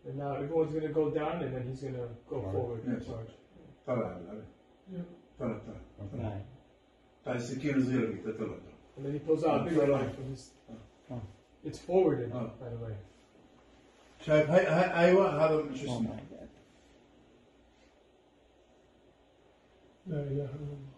And now everyone's going to go down, and then he's going to go forward and charge. And then he pulls out a bigger knife from his. It's forwarded, by the way. شايف هاي هذا شو اسمه؟ لا إله إلا الله.